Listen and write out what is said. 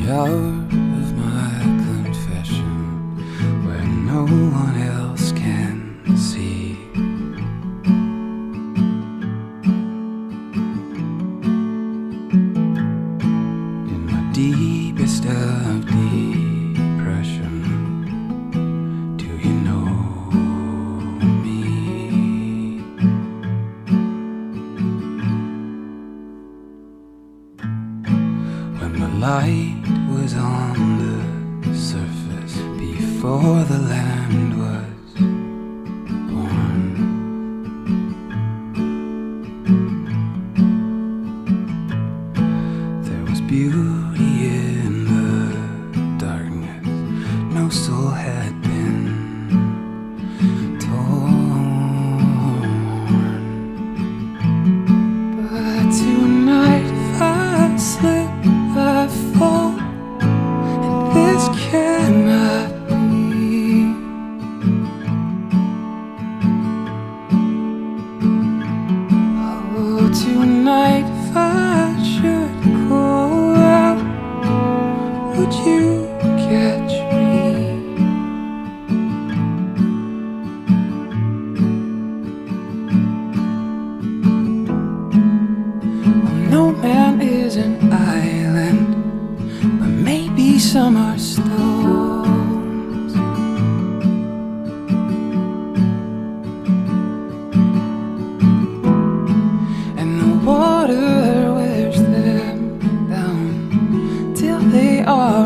hour of my confession where no one else can see. In my deepest of depression, do you know me? When the light was on the surface before the land was born, there was beauty in the darkness, no soul had been torn. But tonight if I slip, I fall, and this cannot be. Oh, tonight if I should go out, would you catch me? Well, no man is an island, but maybe some are stones. And the water wears them down till they are